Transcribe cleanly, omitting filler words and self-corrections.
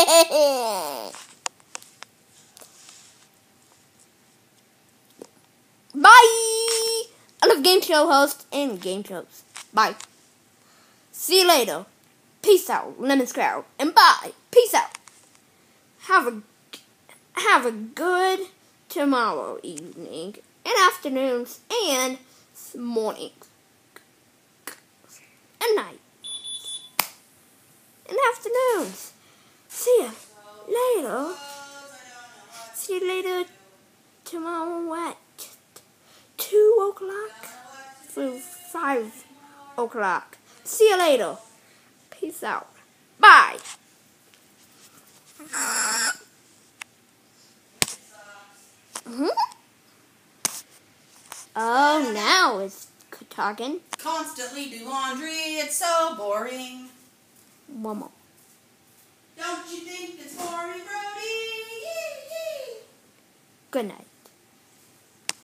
Bye! I love game show hosts and game shows. Bye. See you later. Peace out, Lemon Sprout. And bye. Peace out. Have a good tomorrow evening and afternoons and mornings and night and afternoons. See you later. See you later tomorrow at 2 o'clock through 5 o'clock. See you later. Peace out. Bye. Oh, now it's talking. Constantly do laundry, it's so boring. One more. Don't you think it's boring, Brody? Good night.